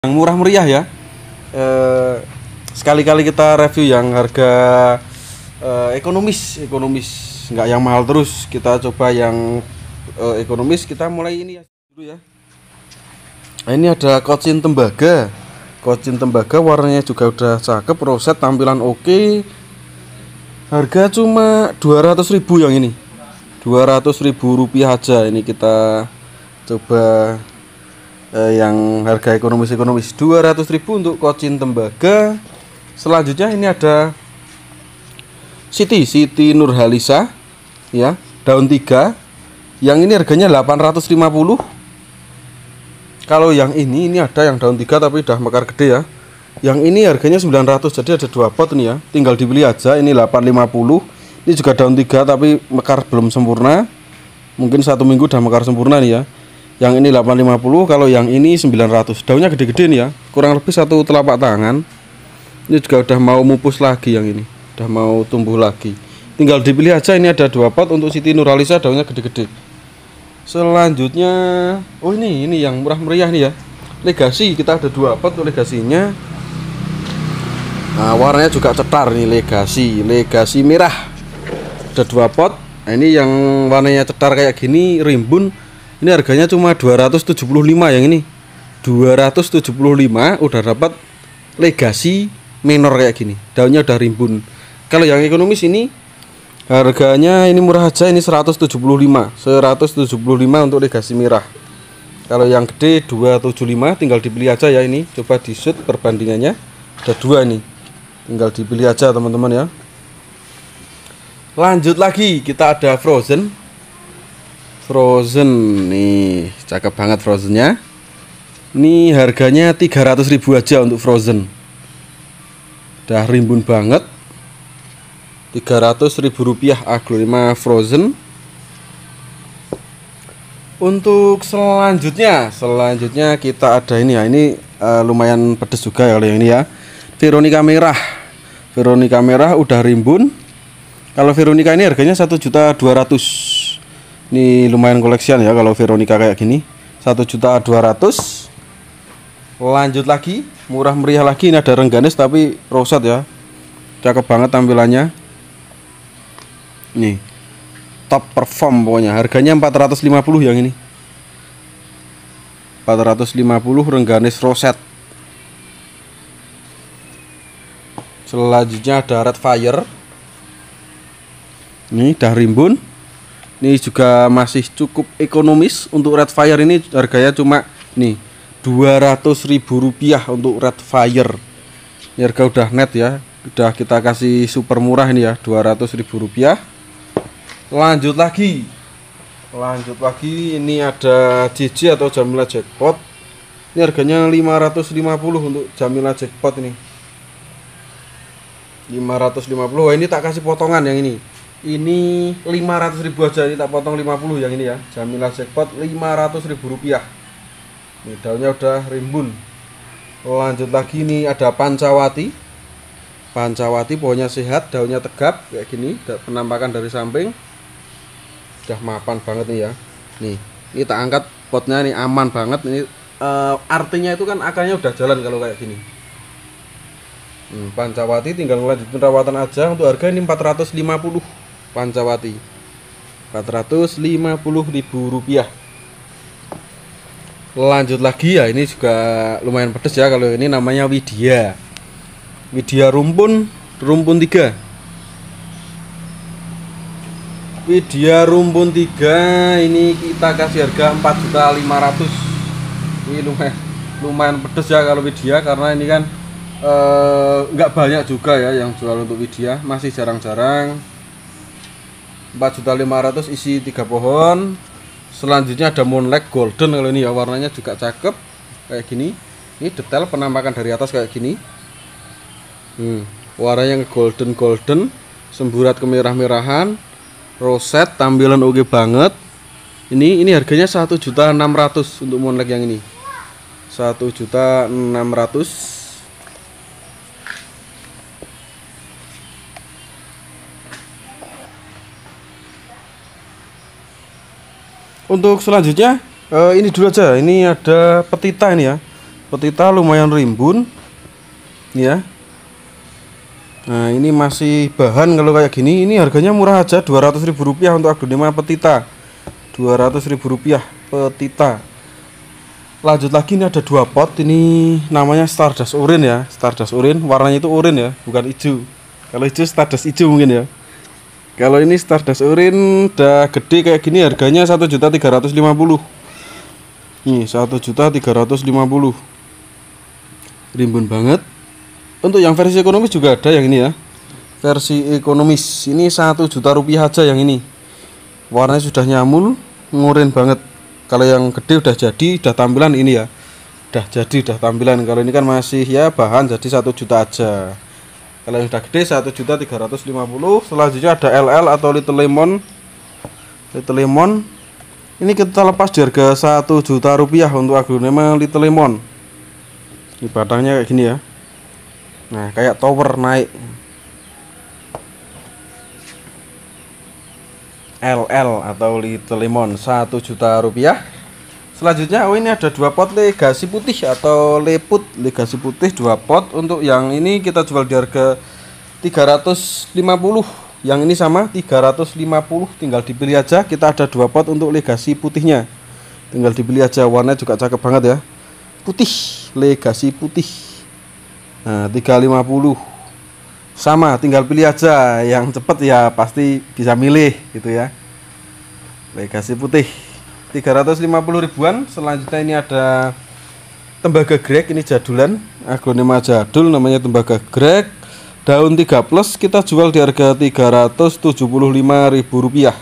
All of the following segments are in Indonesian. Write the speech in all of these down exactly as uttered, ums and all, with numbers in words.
Yang murah meriah ya. Eh, sekali-kali kita review yang harga eh, ekonomis, ekonomis, nggak yang mahal terus. Kita coba yang eh, ekonomis. Kita mulai ini ya dulu ya. Nah, ini ada kocin tembaga. Kocin tembaga warnanya juga udah cakep, roset, tampilan oke. Harga cuma dua ratus ribu yang ini. dua ratus ribu rupiah aja. Ini kita coba Eh, yang harga ekonomis-ekonomis dua ratus ribu untuk kocin tembaga. Selanjutnya ini ada Siti Siti Nurhalisa ya, daun tiga. Yang ini harganya delapan ratus lima puluh. Kalau yang ini ini ada yang daun tiga tapi udah mekar gede ya. Yang ini harganya sembilan ratus. Jadi ada dua pot nih ya. Tinggal dibeli aja. Ini delapan ratus lima puluh. Ini juga daun tiga tapi mekar belum sempurna. Mungkin satu minggu udah mekar sempurna nih ya. Yang ini delapan ratus lima puluh, kalau yang ini sembilan ratus. Daunnya gede-gede nih ya, kurang lebih satu telapak tangan. Ini juga udah mau mupus lagi yang ini, udah mau tumbuh lagi. Tinggal dipilih aja. Ini ada dua pot untuk Siti Nurhalisa, daunnya gede-gede. Selanjutnya, oh ini ini yang murah meriah nih ya, Legasi. Kita ada dua pot untuk legasinya. Nah, warnanya juga cetar nih, Legasi, Legasi merah. Ada dua pot. Nah, ini yang warnanya cetar kayak gini, rimbun. Ini harganya cuma dua ratus tujuh puluh lima yang ini. dua ratus tujuh puluh lima udah dapat Legasi menor kayak gini. Daunnya udah rimbun. Kalau yang ekonomis ini harganya ini murah aja, ini seratus tujuh puluh lima. seratus tujuh puluh lima untuk Legasi merah. Kalau yang gede dua ratus tujuh puluh lima, tinggal dibeli aja ya ini. Coba di shoot perbandingannya. Ada dua nih. Tinggal dibeli aja teman-teman ya. Lanjut lagi, kita ada Frozen. Frozen nih, cakep banget Frozennya. Ini harganya tiga ratus ribu aja untuk Frozen. Udah rimbun banget. tiga ratus ribu rupiah Aglonema Frozen. Untuk selanjutnya, selanjutnya kita ada ini ya. Ini uh, lumayan pedes juga ya kalau yang ini ya. Veronica merah. Veronica merah udah rimbun. Kalau Veronica ini harganya satu juta dua ratus ribu. Ini lumayan koleksian ya kalau Veronica kayak gini, satu juta dua ratus ribu. Lanjut lagi, murah meriah lagi. Ini ada Rengganis tapi roset ya, cakep banget tampilannya. Nih, top perform pokoknya. Harganya empat ratus lima puluh yang ini, empat ratus lima puluh Rengganis roset. Selanjutnya ada Red Fire. Ini udah rimbun. Ini juga masih cukup ekonomis. Untuk Red Fire ini harganya cuma nih dua ratus ribu rupiah untuk Red Fire. Ini harga udah net ya, udah kita kasih super murah ini ya, dua ratus ribu rupiah. Lanjut lagi, lanjut lagi. Ini ada J J atau Jamila Jackpot. Ini harganya lima ratus lima puluh untuk Jamila Jackpot ini, lima ratus lima puluh. Wah, ini tak kasih potongan yang ini. Ini lima ratus ribu aja, ini tak potong lima puluh yang ini ya. Jamila Jackpot lima ratus ribu rupiah. Ini daunnya udah rimbun. Lanjut lagi, ini ada Pancawati. Pancawati pohonnya sehat, daunnya tegap kayak gini. Penampakan dari samping udah mapan banget nih ya. Nih, ini tak angkat potnya nih, aman banget. Ini uh, artinya itu kan akarnya udah jalan kalau kayak gini. Hmm, Pancawati tinggal melanjutkan perawatan aja. Untuk harga ini empat ratus lima puluh. Pancawati empat ratus lima puluh ribu rupiah. Lanjut lagi ya, ini juga lumayan pedes ya. Kalau ini namanya Widya. Widya rumpun, rumpun tiga. Widya rumpun tiga ini kita kasih harga empat juta lima ratus ribu. Ini lumayan lumayan pedes ya kalau Widya, karena ini kan nggak uh, banyak juga ya yang jual untuk Widya, masih jarang-jarang. Empat juta lima ratus ribu isi tiga pohon. Selanjutnya ada Moonlight Golden. Kalau ini ya warnanya juga cakep kayak gini. Ini detail penampakan dari atas kayak gini. Hmm, warnanya golden golden, semburat kemerah-merahan, roset, tampilan oke banget. Ini ini harganya satu juta enam ratus ribu untuk Moonlight yang ini. satu juta enam ratus ribu. Untuk selanjutnya eh, ini dulu aja. Ini ada Petita ini ya. petita lumayan rimbun ya. Nah ini masih bahan. Kalau kayak gini ini harganya murah aja, dua ratus ribu rupiah untuk aglonema petita, dua ratus ribu rupiah petita. Lanjut lagi, ini ada dua pot, ini namanya Stardust Orange ya, Stardust Orange, warnanya itu orange ya, bukan hijau. Kalau hijau Stardust hijau mungkin ya. Kalau ini Stardust Orange udah gede kayak gini harganya satu juta tiga ratus lima puluh. Nih satu juta tiga ratus lima puluh. Rimbun banget. Untuk yang versi ekonomis juga ada yang ini ya. Versi ekonomis ini satu juta rupiah aja yang ini. Warnanya sudah nyamul, ngurin banget. Kalau yang gede udah jadi, udah tampilan ini ya. Udah jadi, udah tampilan. Kalau ini kan masih ya bahan, jadi satu juta aja. Kalau yang udah gede satu juta tiga ratus lima puluh. Selanjutnya ada L L atau Little Lemon. Little Lemon. Ini kita lepas di harga satu juta rupiah untuk aglonema Little Lemon. Ini batangnya kayak gini ya. Nah, kayak tower naik. L L atau Little Lemon satu juta rupiah. Selanjutnya, oh ini ada dua pot legasi putih atau leput legasi putih dua pot. Untuk yang ini kita jual di harga tiga ratus lima puluh. Yang ini sama tiga ratus lima puluh, tinggal dipilih aja. Kita ada dua pot untuk legasi putihnya. Tinggal dipilih aja, warnanya juga cakep banget ya. Putih, legasi putih. Nah, tiga ratus lima puluh. Sama, tinggal pilih aja. Yang cepet ya pasti bisa milih gitu ya. Legasi putih tiga ratus lima puluh ribuan. Selanjutnya ini ada tembaga grek, ini jadulan, aglonema jadul namanya tembaga grek. Daun tiga plus kita jual di harga tiga ratus tujuh puluh lima ribu rupiah.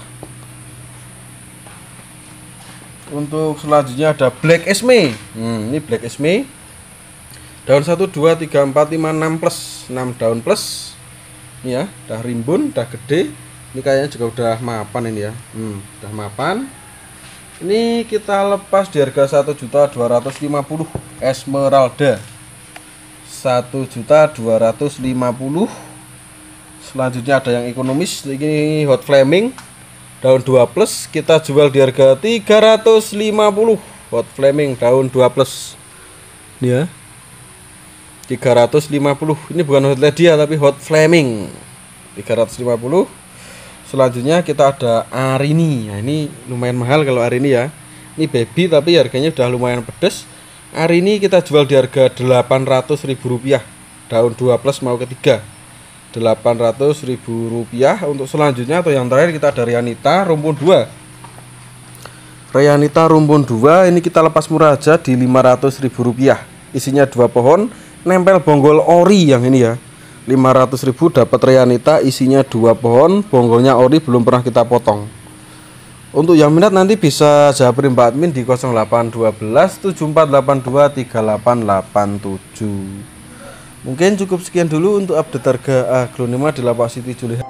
Untuk selanjutnya ada Black Esme. Hmm, ini Black Esme. Daun satu, dua, tiga, empat, lima, enam plus, enam daun plus. Ini ya, udah rimbun, udah gede. Ini kayaknya juga udah mapan ini ya. Hmm, udah mapan. Ini kita lepas di harga satu juta dua ratus lima puluh. Esmeralda satu juta dua ratus lima puluh. Selanjutnya ada yang ekonomis, ini Hot Flaming. Daun dua plus kita jual di harga tiga ratus lima puluh. Hot Flaming daun dua plus. Ini ya. tiga ratus lima puluh. Ini bukan Hot Lady ya, tapi Hot Flaming. tiga ratus lima puluh. Selanjutnya kita ada Arini. Nah, ini lumayan mahal kalau Arini ya. Ini baby tapi harganya udah lumayan pedes. Arini kita jual di harga delapan ratus ribu rupiah. Daun dua plus mau ketiga. delapan ratus ribu rupiah. Untuk selanjutnya atau yang terakhir kita ada Rianita rumpun dua. Rianita rumpun dua ini kita lepas murah aja di lima ratus ribu rupiah. Isinya dua pohon, nempel bonggol ori yang ini ya. lima ratus ribu dapat Rianita, isinya dua pohon, bonggolnya ori, belum pernah kita potong. Untuk yang minat nanti bisa japri Mbak Admin di nol delapan satu dua tujuh empat delapan dua tiga delapan delapan tujuh. Mungkin cukup sekian dulu untuk update harga aglonema di Lapak City Julian.